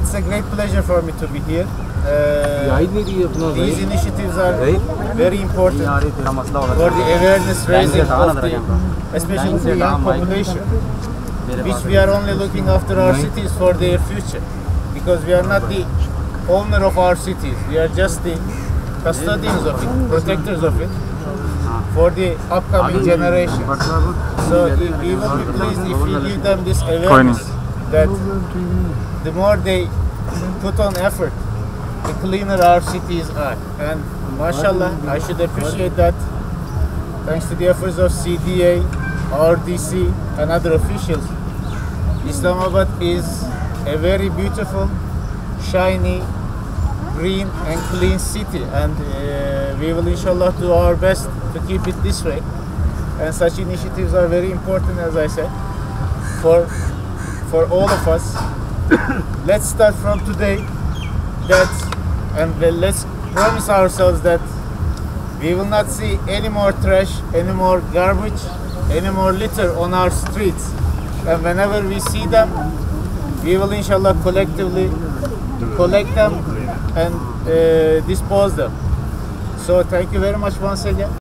it's a great pleasure for me to be here. These initiatives are very important for the awareness raising of especially the young population, which we are only looking after our cities for their future, because we are not the owner of our cities. We are just the custodians of it, protectors of it for the upcoming generation. So we will be pleased if we give them this awareness that the more they put on effort, the cleaner our cities are. And mashallah, I should appreciate that. Thanks to the efforts of CDA, RDC and other officials, Islamabad is a very beautiful, shiny, green and clean city, and we will inshallah do our best to keep it this way. And such initiatives are very important, as I said, for all of us. Let's start from today and let's promise ourselves that we will not see any more trash, any more garbage, any more litter on our streets. And whenever we see them, we will inshallah collectively collect them and dispose them. So thank you very much once again.